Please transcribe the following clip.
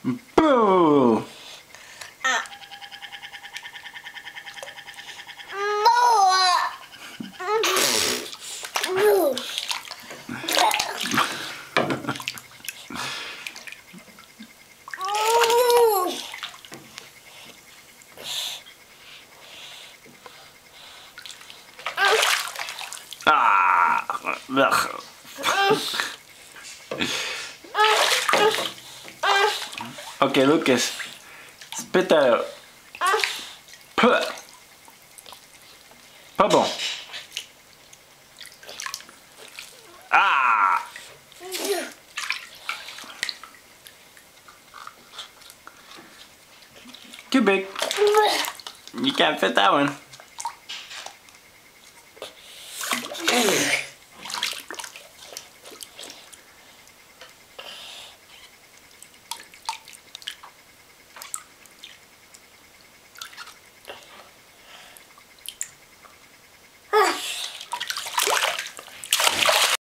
Boo! Ugh. Okay, Lucas. Spit that out. Puh. Pas bon. Ah! Too big. You can't fit that one.